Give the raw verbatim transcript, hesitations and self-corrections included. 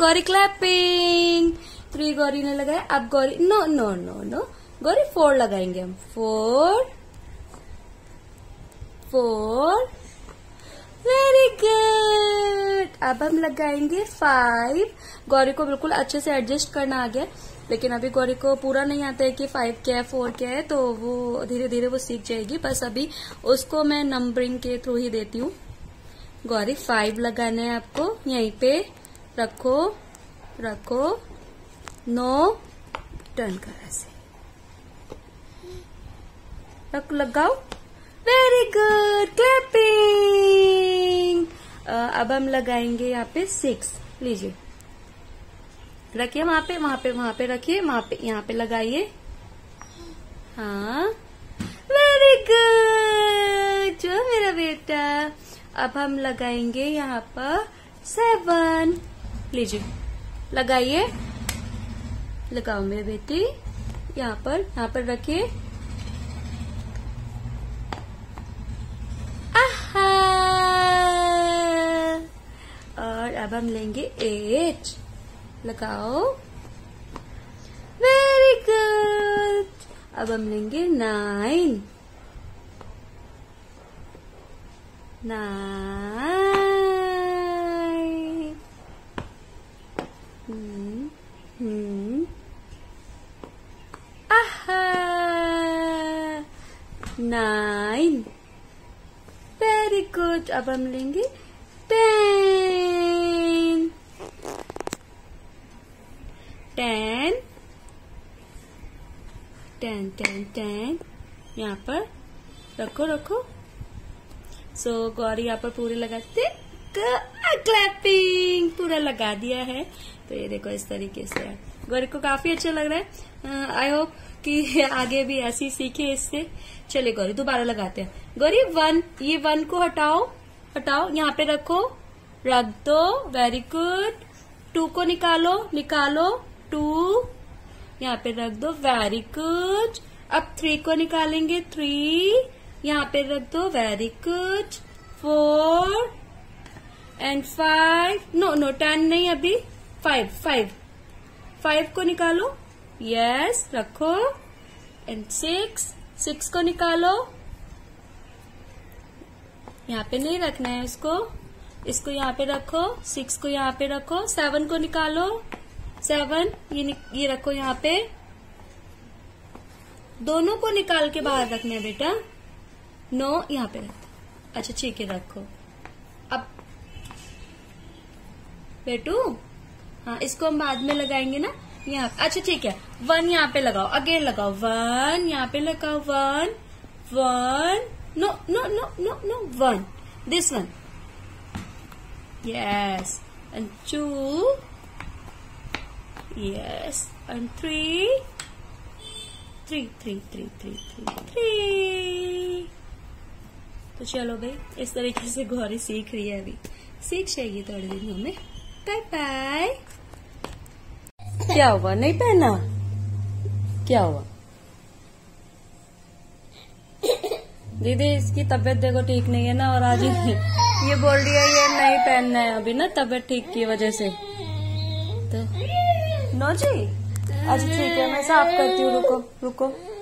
Gauri clapping. Three Gauri ने लगाया। अब Gauri no no no no Gauri four लगाएंगे हम। Four four very good. अब हम लगाएंगे फाइव। गौरी को बिल्कुल अच्छे से एडजस्ट करना आ गया, लेकिन अभी गौरी को पूरा नहीं आता है कि फाइव क्या है फोर क्या है, तो वो धीरे धीरे वो सीख जाएगी। बस अभी उसको मैं नंबरिंग के थ्रू ही देती हूँ। गौरी फाइव लगाना है आपको। यहीं पे रखो रखो। नो टर्न कर ऐसे रख लगाओ। Very good clapping. अब हम लगाएंगे यहाँ पे सिक्स। लीजिए रखिए वहां पे वहां पे वहां पे रखिए, वहां पे यहाँ पे लगाइए। हाँ वेरी गुड जो मेरा बेटा। अब हम लगाएंगे यहाँ पर सेवन। लीजिए लगाइए। लगाओ मेरे बेटी। यहाँ पर यहाँ पर रखिए। आहा। और अब हम लेंगे एट। लगाओ। Very good. अब हम लेंगे नाइन। नाइन। हम्म हम्म आहा। नाइन। Very good. अब हम लेंगे ten. Ten ten ten ten. यहाँ पर रखो रखो। सो so, गौरी यहाँ पर पूरे लगाते क्लैपिंग पूरा लगा दिया है। तो ये देखो इस तरीके से गौरी को काफी अच्छा लग रहा है। आई होप कि आगे भी ऐसी सीखे इससे। चलिए गौरी दोबारा लगाते हैं। गौरी वन, ये वन को हटाओ हटाओ यहाँ पे रखो रख दो। Very good. टू को निकालो निकालो। टू यहाँ पे रख दो। Very good. अब थ्री को निकालेंगे। थ्री यहाँ पे रख दो। Very good. Four and five. No no ten नहीं अभी। फाइव फाइव फाइव को निकालो। यस रखो। एंड सिक्स सिक्स को निकालो। यहाँ पे नहीं रखना है इसको, इसको यहाँ पे रखो। सिक्स को यहाँ पे रखो। सेवन को निकालो। सेवन ये ये रखो यहाँ पे। दोनों को निकाल के बाहर रखना है बेटा। नो यहाँ पे रखो। अच्छा ठीक है रखो। अब बेटू हाँ इसको हम बाद में लगाएंगे ना यहाँ। अच्छा ठीक है। वन यहाँ पे लगाओ। अगेन लगाओ। वन यहाँ पे लगाओ। One one no no no no no one. This one. Yes and two. Yes and three three three three three three three. तो चलो भाई इस तरीके से गौरी सीख रही है। अभी सीख जाएगी थोड़े दिनों में। Bye bye. क्या हुआ नहीं पहना? क्या हुआ? दीदी इसकी तबीयत देखो ठीक नहीं है ना, और आज ये बोल रही है ये नहीं पहनना है अभी ना तबीयत ठीक की वजह से। तो नो जी अच्छा ठीक है मैं साफ करती हूँ। रुको रुको